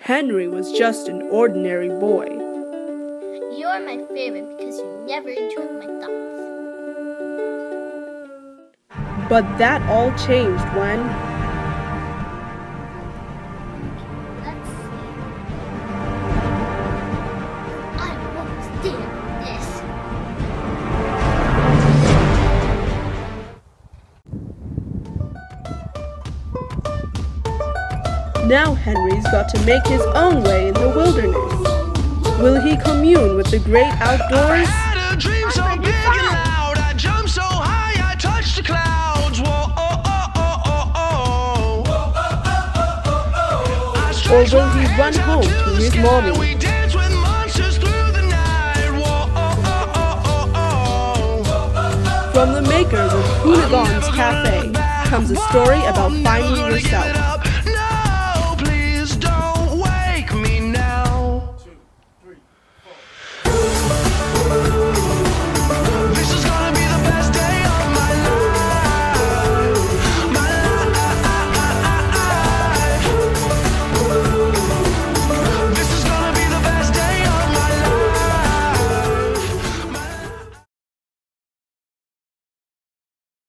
Henry was just an ordinary boy. You're my favorite because you never interrupt my thoughts. But that all changed when... Let's see. I won't stand for this. Now Henry's got to make his own way in the wilderness. Will he commune with the great outdoors? I had a dream so big and loud. I jumped so high, I touched the clouds. Whoa, oh, oh, oh, oh, oh. Or will he run home to his mommy? We dance with monsters through the night. Whoa, oh, oh, oh, oh, oh. From the makers of Hoonigan's Cafe comes a story about finding yourself.